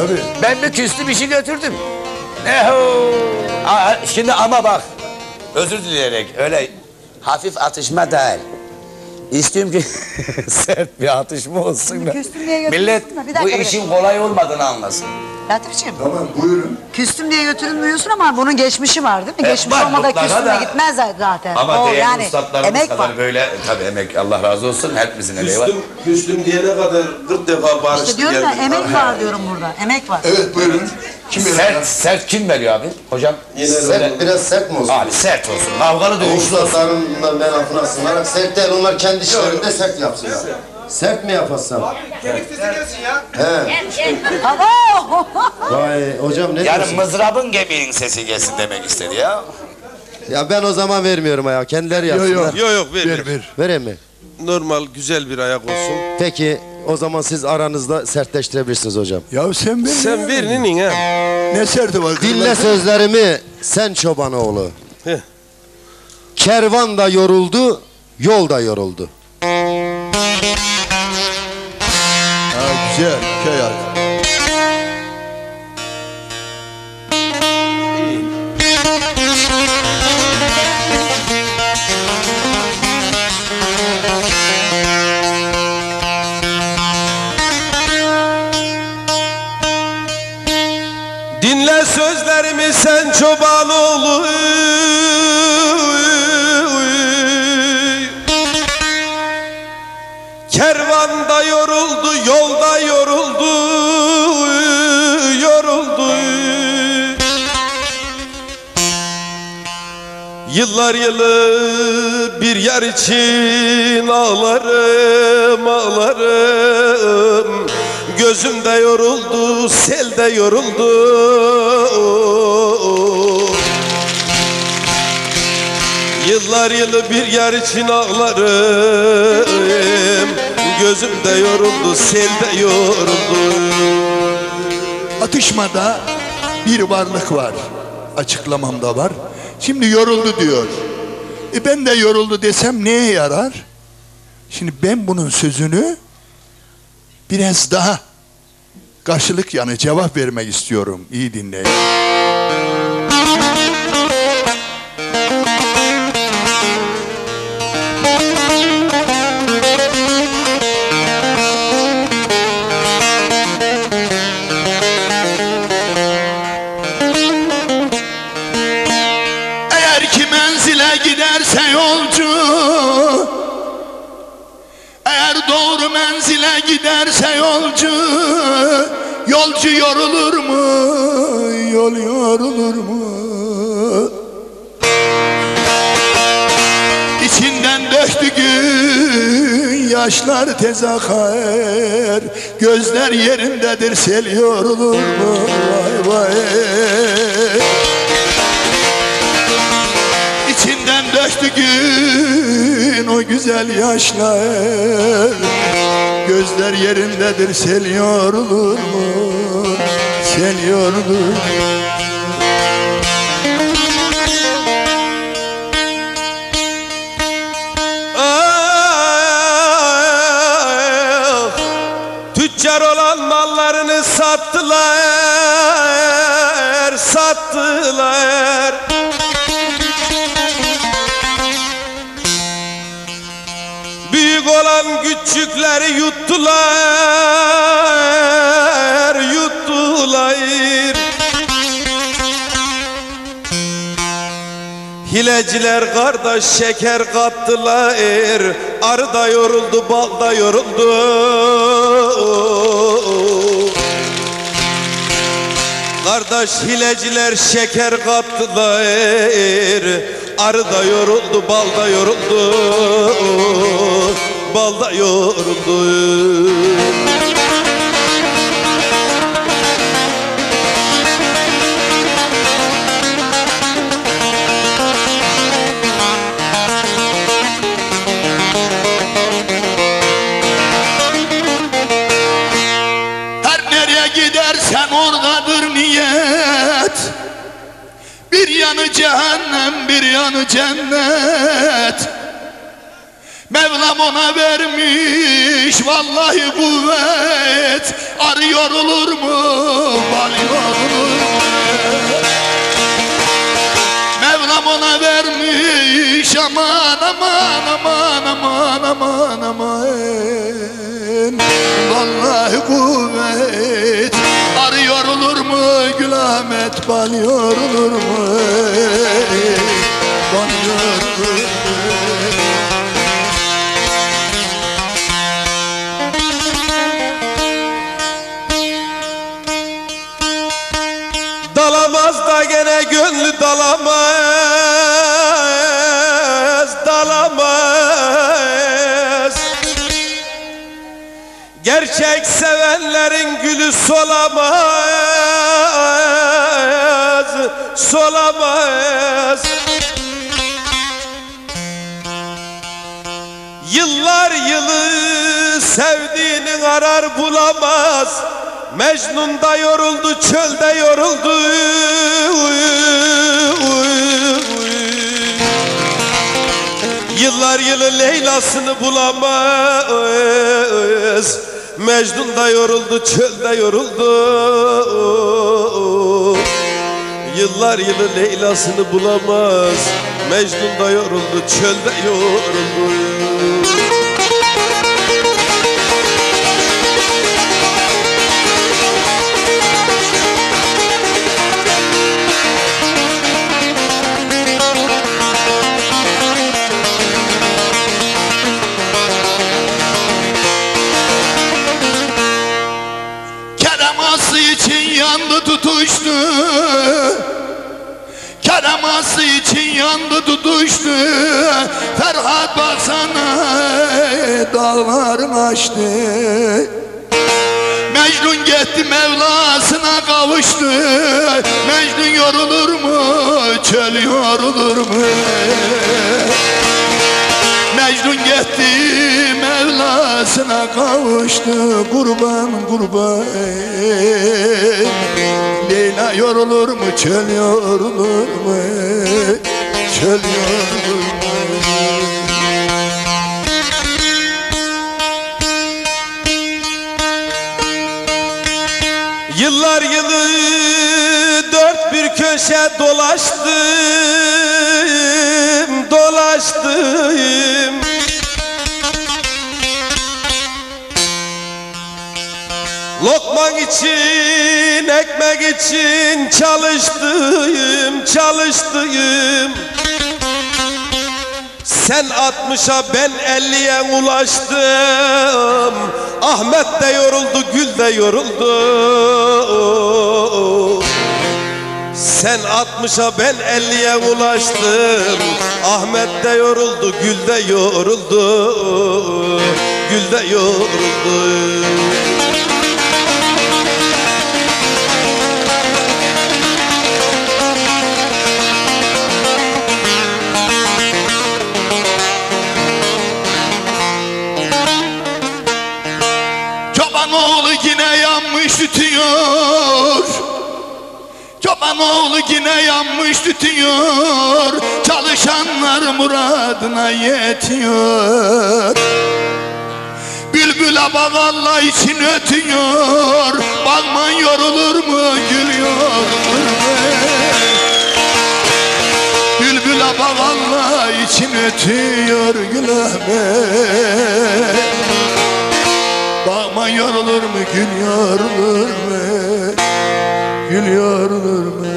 Tabii. Ben bir küstüm işi götürdüm. Eho. Şimdi ama bak. Özür dileyerek öyle hafif atışma değil. İstiyorum ki sert bir atışma olsun da. Küstüm diye Millet götürüyorsun da, bir dakika, bu bir işin kolay olmadığını anlasın. Latifciğim, Tamam buyurun. küstüm diye götürülmüyorsun ama bunun geçmişi var değil mi? Geçmiş var, olmadan mutlaka küstüme da. gitmez zaten. Ama O değerli yani ustalarımız emek kadar var. böyle tabii emek Allah razı olsun hepimizin emeği var. Küstüm diyene kadar 40 defa barıştık. İşte diyorum ya emek var diyorum burada. Emek var. Evet buyurun. Kim Sert kim veriyor abi? Hocam Sert, biraz sert mi olsun? abi sert olsun. Kavgalı dövüş. Ustalarından ben affına sığınarak sert değil, onlar kendi işlerinde sert yapsınlar. Sert mi yapasam? Kemik sesi gelsin ya. He. Abo! Vay hocam ne Yani diyorsun? mızrabın gemiğinin sesi gelsin demek istedi ya. Ya ben o zaman vermiyorum ayağı, kendileri yapsınlar. Yok ver. Ver. Vereyim mi? Normal güzel bir ayak olsun. Peki o zaman siz aranızda sertleştirebilirsiniz hocam. Ya sen ver. Sen ver ninin ha. Ne serti var? Dinle sözlerimi sen çobanoğlu. Heh. Kervan da yoruldu, yol da yoruldu. Ha, güzel. Hikaye. Dinle sözlerimi sen çobanoğlu. Kervanda yoruldu, yolda yoruldu, yoruldu. Yıllar yılı bir yer için ağlarım, ağlarım. Gözümde yoruldu, selde yoruldu. Yıllar yılı bir yer için ağlarım. Gözümde yoruldu, selde yoruldu. Atışmada bir varlık var. Açıklamamda var. Şimdi yoruldu diyor. Ben de yoruldu desem neye yarar? Şimdi ben bunun sözünü biraz daha karşılık yani cevap vermek istiyorum. İyi dinleyin. Eğer ki menzile giderse yolcu, eğer doğru menzile giderse yolcu, yolcu yorulur mu? Yol yorulur mu? İçinden döktü gün yaşlar tez akar, gözler yerindedir sel yorulur mu? Vay vay. İçinden döktü gün o güzel yaşlar, gözler yerindedir sel yorulur mu? Sel yorulur mu? Ah, tüccar olan mallarını sattılar, sattılar. Büyük olan küçükleri yuttular, yuttular. Hileciler kardeş şeker kattılar. Arı da yoruldu, bal da yoruldu. Kardeş hileciler şeker kattılar. Arı da yoruldu, bal da yoruldu. Bal da yoruldu. Her nereye gidersen oradadır niyet. Bir yanı cehennem, bir yanı cennet. Mevlam ona vermiş vallahi kuvvet. Arı yorulur mu? aman aman aman aman aman. Vallahi kuvvet arı yorulur mu Gül Ahmet, bal yorulur mu bal yorulur mu? Dalamaz da gene gönlü dalamaz, dalamaz. Gerçek sevenlerin gülü solamaz, solamaz. Yıllar yılı sevdiğini arar bulamaz. Mecnun da yoruldu, çölde yoruldu. Yıllar yılı Leyla'sını bulamaz. Mecnun da yoruldu, çölde yoruldu. Yıllar yılı Leyla'sını bulamaz. Mecnun da yoruldu, çölde yoruldu. Kereması için yandı tutuştu, kereması için yandı tutuştu. Ferhat baksana dağlarım açtı. Mecnun gitti Mevlasına kavuştu. Mecnun yorulur mu çöl yorulur mu? Mecnun gitti Mevlasına kavuştu. Kurban kurban Leyla yorulur mu çöl yorulur mu? Çöl yorulur mu? Yıllar yılı dört bir köşe dolaştım, dolaştım. Lokman için, ekmek için çalıştım, çalıştım. Sen 60'a ben 50'ye ulaştım. Ahmet de yoruldu, Gül de yoruldu. Sen 60'a ben 50'ye ulaştım. Ahmet de yoruldu, Gül de yoruldu. Gül de yoruldu. Çobanoğlu yine yanmış tütüyor. Çobanoğlu yine yanmış tütüyor. Çalışanlar muradına yetiyor. Bülbüle bak Allah için ötüyor. Bakman yorulur mu gül yorulur mu? Bülbüle bak Allah için ötüyor Gül Ahmet. Bakma yorulur mu gül yorulur mu? Gül yorulur mu?